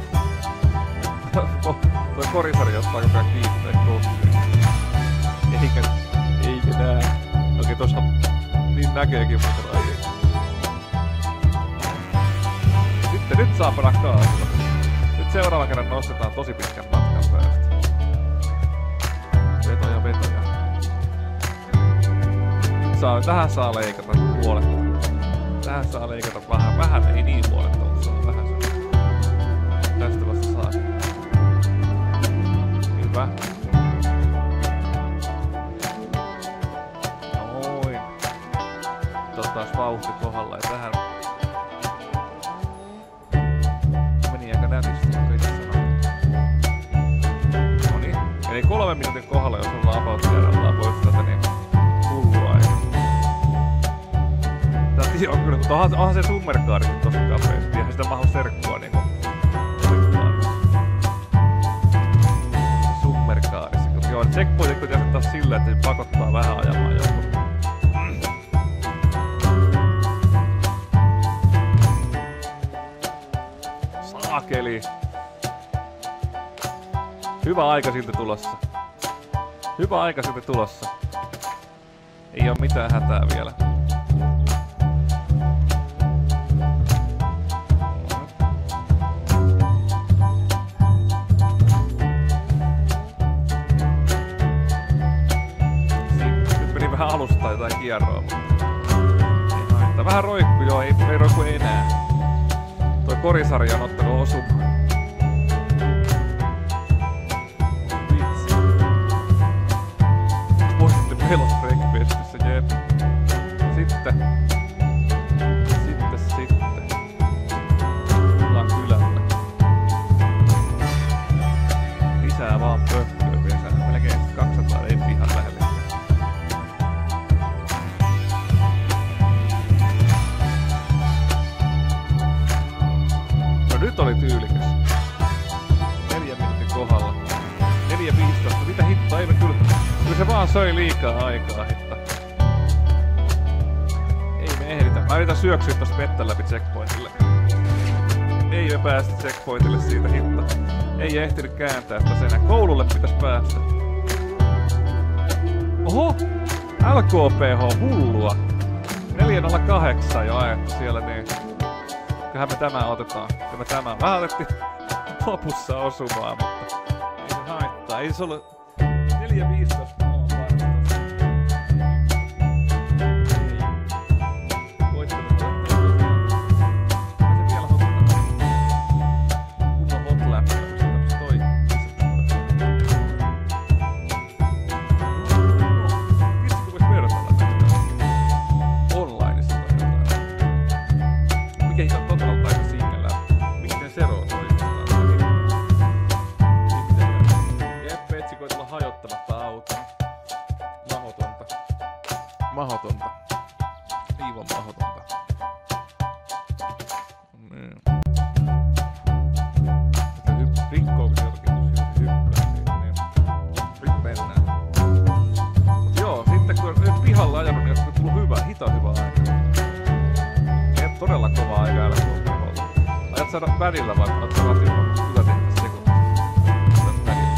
Toi korisari ottaa koko ajan kiinteet kohtiin. Eikä... Eikä nää. Okei, tossa niin näkeekin, mutta ai ei. Sitten nyt saa panna kaasua. Nyt seuraavan kerran nostetaan tosi pitkän matkan päästä. Vetoja, vetoja. Nyt saa, tähän saa leikata puolet. tästähän saa leikata vähän, vähän ei niin huolettavasti, se on vähän se. Tästä vasta saa. Hyvä. Noin. Otetaan vauhti kohdalla ja tähän. Meni aika nätisti, kun itse sanoo. Noniin. Eli kolme minuutin kohdalla, jos ollaan about tiedallaan pois tätä, niin hullua aika. Tää on kyllä, mutta onhan, onhan se summerkaarikin tosi kapeasti. Eihän sitä mahu serkkua niinku voittaa. Summerkaarissa. Joo, checkpointit kun tehdään taas sillä, että se pakottaa vähän ajamaan joku. Saakeli! Hyvä aika siltä tulossa. Hyvä aika siltä tulossa. Ei oo mitään hätää vielä. Alustaa jotain kierroa, mutta ei haittaa. Vähän roikku, joo, ei, ei roikku enää. Toi korisarja on ottanut osumaan. Vitsi. Voisitte pelot breakfastissa, jep. Sitten. Sitten, sitten. Tullaan kylälle. Lisää vaan pöhköä pesää. Melkein kaksisataa ei pihan lähelle. Nyt oli tyylikäs. Neljä minuutin kohdalla. Neljä viisitoista. Mitä hittoa? Ei me kyllä... Kyllä se vaan söi liikaa aikaa hitta. Ei me ehditä. Mä yritän syöksyä tosta vettä läpi checkpointille. Ei me päästä checkpointille siitä hitta. Ei ehtinyt kääntää sitä enää. Koululle pitäis päästä. Oho! L K P H hullua. neljä nolla kahdeksan jo ajettu siellä niin. Kyllähän me tämä otetaan. Kyllä me tämä vähän otettiin lopussa osumaan, mutta ei se haittaa. Ei se ollut neljä viisitoista mulla parasta. Ei. Voittelu voittelu. Mä se vielä hottaa. Kunnon hotläppä, kun se tämmöset toi. Vitsi kun vois vertailla näitä. Onlineissa tai jotain. Mikä ihan totalta aika siingellä. Miten Sero soittaa? Jeppe etsi koitella hajottamatta autoa. Mahotonta. Mahotonta. Aivan mahotonta. Mm. Rikkooko se jotakin, jos hyppää? Niin, nyt mennään. Mut joo, sitten kun nyt pihalla ajanut, niin on tullut hyvä, hita hyvä aika. Ei todella kova aika älä kuulta. Ajat saada välillä vai olet sä ratilla? Hyvä tehdä sekunnissa. Olet välillä.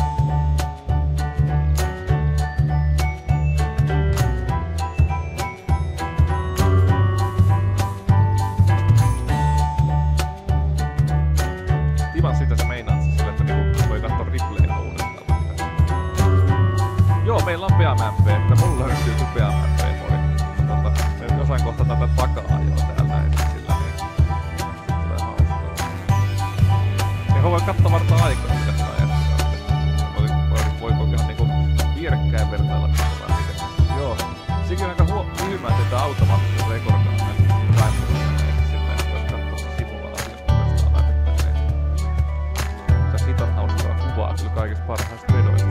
Ivan sitä sä meinaat sillä, että niinku voi katsoa replayina uudestaan. Joo, meillä on BeamNG, että mulla löytyy kun BeamNG modi. Tota, me jossain kohtaa tätä takaa ajoa täällä näin sillä niin. Tulee hauskaa. Ja voi katsoa vartaan aikaa, mitä sitä ajattelee. Voi, voi, voi kokeilla niinku vierekkäin vertailla vai miten. Joo. Sekin on aika tyhmää, että tämä automaattisesti rekordaa näin time-muudella. Silleen, että vois katsoa simulaatiosta uudestaan läpi. Tässä hiton hauskaa kuvaa kyllä kaikista parhaista vedoista.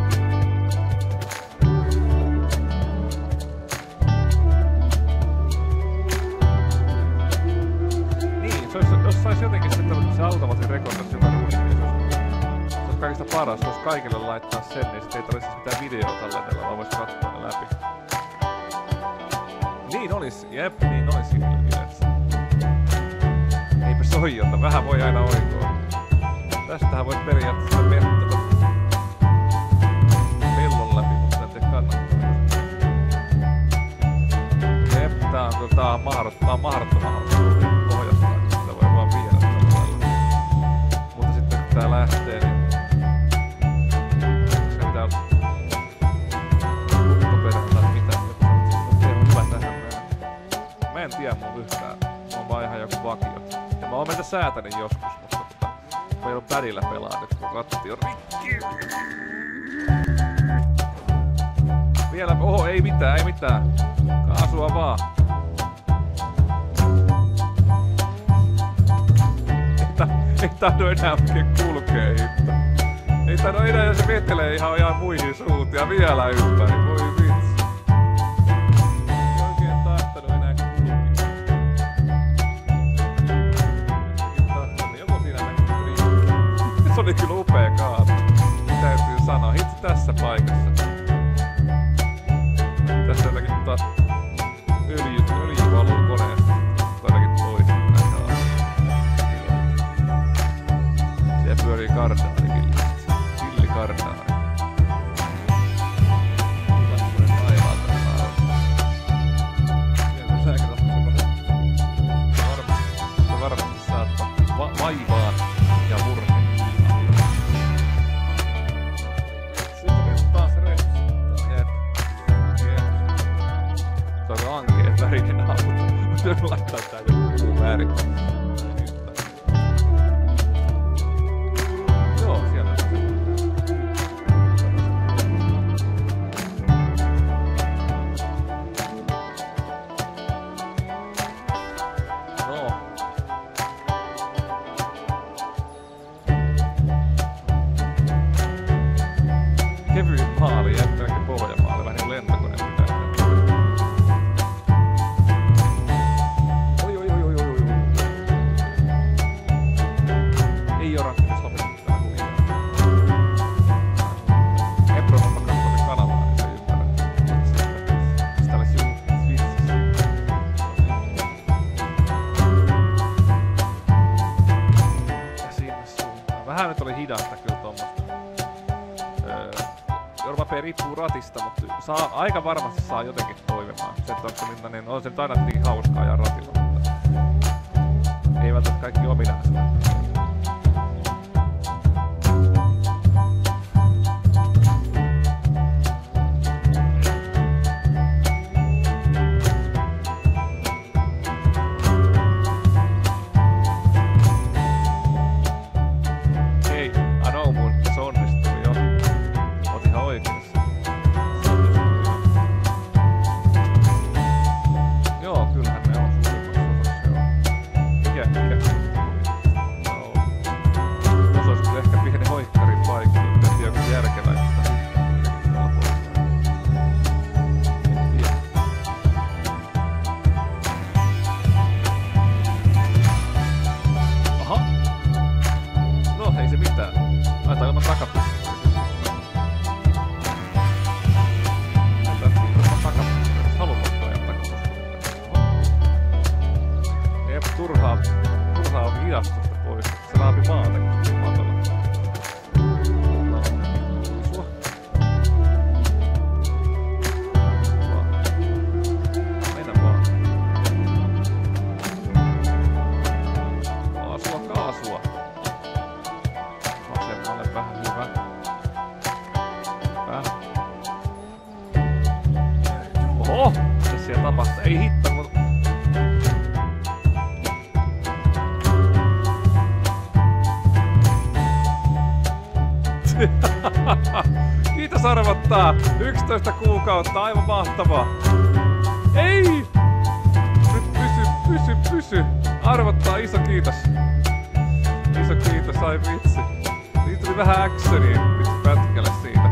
Jos sais jotenkin sitten se automaattisesti rekordaisi joka ruunin, niin se olisi kaikista paras, jos kaikille laittaa sen, niin sit ei tarvitsisi mitään videoa tallennella, vaan vois katsoa ne läpi. Niin olis, jep, niin olis yleensä. Eipä soijota, vähän voi aina oikoa. Tästähän voit periaatteessa mettata pellon läpi, mutta en tee kannattaa. Jep, tää on, tää on mahdottoman ohjastaa. Mutta sitten kun tää lähtee, niin se pitää olla lukkoperä tai mitään. Mutta se on hyvä tähän näin. Mä en tiedä mun yhtään on vaan ihan joku vakio. Ja mä oon meitä säätänyt joskus, mutta tota, mä joudun pädillä pelaa nyt, kun ratti on rikki. Vielä, oho, ei mitään, ei mitään. Kaasua vaan. Ei tahdo enää oikein kulkee hitto. Ei tahdo enää, ja se vetelee ihan, ihan muihin suuntiin vielä ympäri. Voi vitsi. Ei oikein tahtonut enää kulkea. Ei tahtonut. Joku siinä näkyy. Se oli kyllä upea kaatu. Täytyy sanoa. Hitsi tässä paikassa. Tässä jotakin tota öljy, öljy valuu koneesta. Jotakin toisin näin kaatu. Siellä pyörii kardaari kyllä. Villi kardaari. Katsoinen taivaalta saa. Sieltä säkin on varmasti saattaa va vaivaan ja murheen. Sitten nyt taas rehtaa. Jep. Jep. Se on ankeen värinen auto. Nyt laittaa tää joku väri. Kevyin maali, jättäväkin pohjamaali, vähän niin lentokone pitää. Oi oi oi oi oi oi. Ei oo rankkimis lopettu tää huijaa. Ebron on katsoi kanavaa, niin se ymmärrä. Sitä olis juu vitsissä. Ja sinne suuntaan. Vähän nyt oli hidasta kyllä tommosta. Jormapee riippuu ratista, mutta saa, aika varmasti saa jotenkin toimimaan. Se, että onko se millainen, on se nyt aina tietenkin hauskaa ja ratilla, mutta ei välttämättä kaikki ominaisuudet. Hei, anoo mun, että se onnistuu jo. Oot ihan oikeassa. Joo, kyllähän ne on suurimmassa osassa, joo. Mikä, mikä? No. Tuossa olisi kyllä ehkä pieni hoikkarin paikka, mutta en tiedä, onko järkevää, että en tiedä. Aha! No, ei se mitään. Laitetaan ilman takapuolta. Turhaa, turhaa hidastusta pois, se raapi maatakin matolla. No, sua. Vaan. Mennä vaan. Kaasua, kaasua. Vasemmalle vähän hyvä. Hyvä. Oho! Mitä siellä tapahtuu? Ei hitto, mutta kiitos arvottaa! yksitoista kuukautta, aivan mahtavaa! Ei! Nyt pysy, pysy, pysy! Arvottaa, iso kiitos! Iso kiitos, ai vitsi! Siitä tuli vähän actionia, vitsi pätkälle siitä.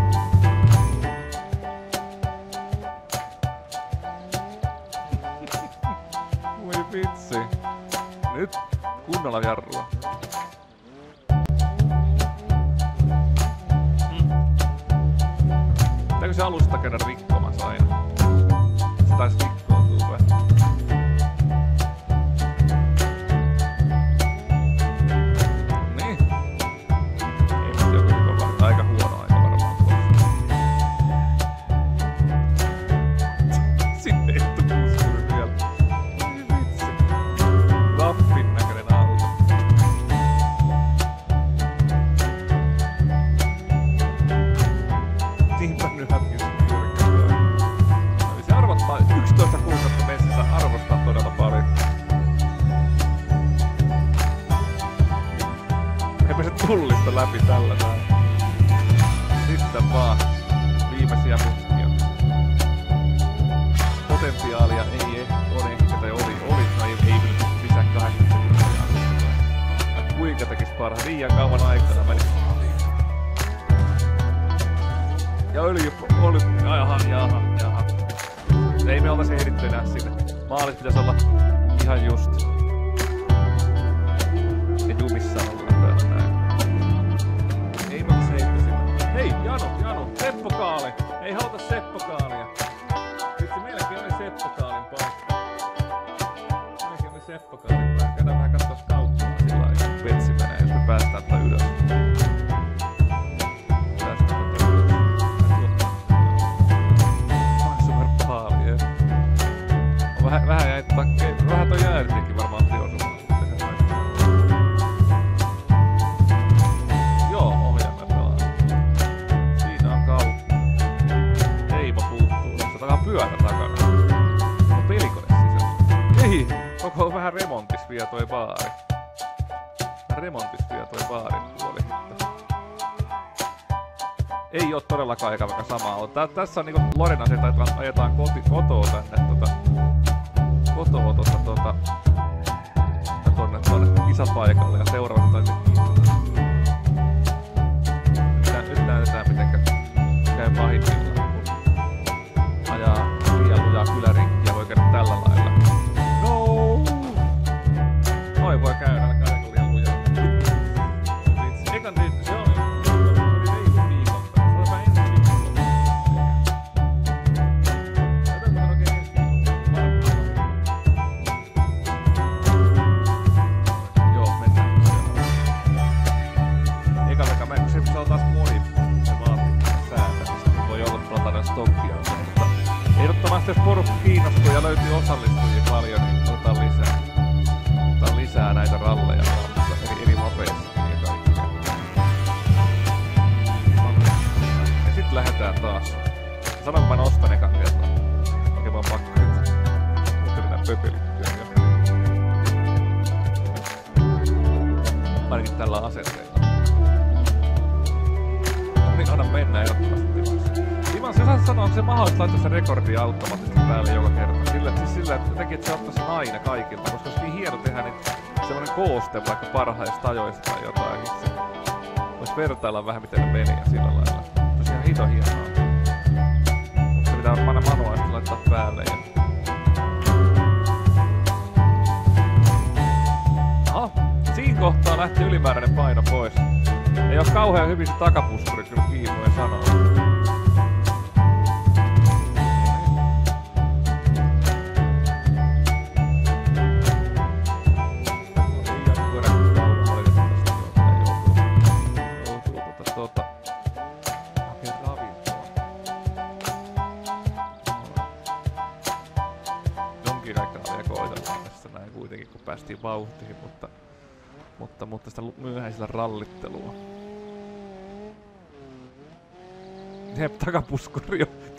Voi vitsi! Nyt kunnolla jarrua. Pitääkö se alusta käydä rikkomassa aina? Se taisi rikkoutua vähän. Niin. Ei nyt joku rikon varmaan. Aika huono aika varmaan tuossa. Sinne ei tuu puskuri vielä. Ei vitsi. Lappin näköinen auto. Niinpä nyt hätkin sun juuri käydään. Se arvottaa yksitoista pullista läpi tällä näin. Sitten vaan viimeisiä mutkia. Potentiaalia ei ehkä ole ehkä, tai oli, oli, no ei, ei kyllä lisää kahdeksankymmentä sekuntia. Kuinka tekis parhaan? Liian kauan aikaa meni. Ja öljy, oli, jaha, jaha, jaha. Ei me oltais ehditty enää sinne. Maalit pitäis olla ihan just. Ja jumissa ollaan täällä näin. Ei me oltais ehditty sinne. Hei, Janu, Janu, Seppo Kaali. Ei haluta Seppo Kaalia. Vitsi, meilläkin oli Seppo Kaalin paikka. Meilläkin oli Seppo Kaalin paikka. Käydään vähän kattoo skauttaa sillä lailla, kun vetsi menee, jos me päästään tätä ylös. Vähän, vähän jäi takkeen. Vähän toi jäädytinkin varmaan teosumaan. Joo, ohjaamme pelaa. Siinä on kautta. Teimo puuttuu. Se takaa pyörä takana. On pelikone sisällä. Ei! Koko vähän remontis vie toi baari. Remontis vie toi baarin puoli. Ei oo todellakaan eka vaikka samaa ollut. Tää, tässä on niinku Lorena se, että ajetaan koti, kotoa tänne tota... Kotoa tota tota... Tonne tonne isäpaikalle ja seuraavaksi taisin nyt, nyt näytetään mitenkä käy pahimmillaan, kun ajaa liian lujaa kylärinkkiä, voi käydä tällä lailla. No! Noin voi käydä, älkää aika liian lujaa. Vitsi, ekan niin, se oli... Ehdottomasti jos porukka kiinnostuu ja löytyy osallistujia paljon, niin otetaan lisää. Otetaan lisää näitä ralleja eri, eri mapeissa ja kaikkea. Ja sit lähdetään taas. Sanon kun mä nostan ekan kertaa. Oikein vaan pakko nyt. Mutta mennään pöpelittyä jo. Ainakin tällä asenteella. No niin, anna mennä ehdottomasti. Timans, jos sä sanoo, onko se mahdollista laittaa se rekordi automaattisesti päälle joka kerta? Sillä, siis sillä, että jotenkin, että se ottaisi sen aina kaikilta, koska olisi niin hieno tehdä niin semmonen kooste vaikka parhaista ajoista tai jotain itse. Vois vertailla vähän miten ne meni ja sillä lailla. Se on ihan hito hienoa. Mutta se pitää panna manuaalisesti laittaa päälle ja... Aha, siinä kohtaa lähti ylimääräinen paino pois. Ei oo kauhean hyvin se takapuskuri kyllä kiinni ja sanoo. Päästiin vauhtiin, mutta, mutta, mutta sitä myöhäisellä rallittelua. Jep, takapuskuri jo